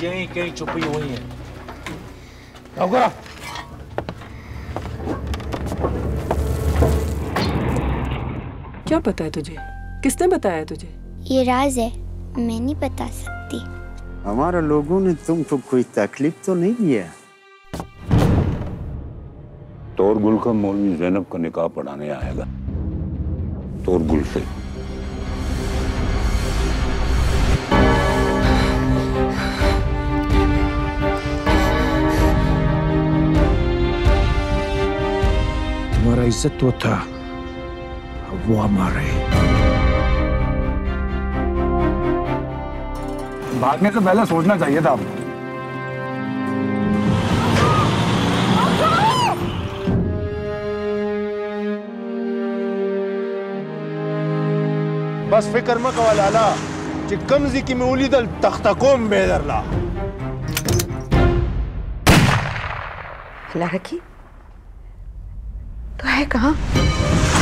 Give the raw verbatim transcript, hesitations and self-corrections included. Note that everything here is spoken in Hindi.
यहीं कहीं छुपी हुई हैं। क्या पता है तुझे? किसने बताया तुझे? ये राज है, मैं नहीं बता सकती। हमारे लोगों ने तुमको कोई तकलीफ तो नहीं दिया? तोरगुल का मौलवी ज़ैनब का निकाह पढ़ाने आएगा, तोरगुल से। हमारा इज्जत वो था, वो हमारे। भागने से पहले सोचना चाहिए था आपको। बस फिक्र मत करो लाला, कि कमजी की मूली दल तख्तकोम बेदरला। लड़की तो है कहाँ?